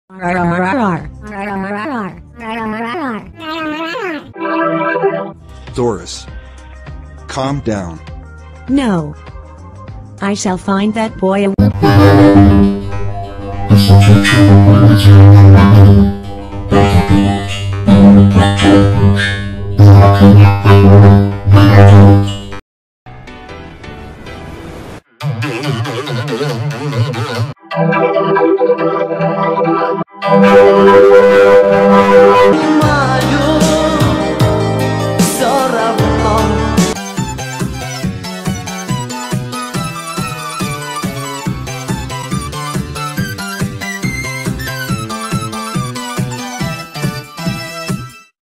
Doris, calm down. No. I shall find that boy a Mom.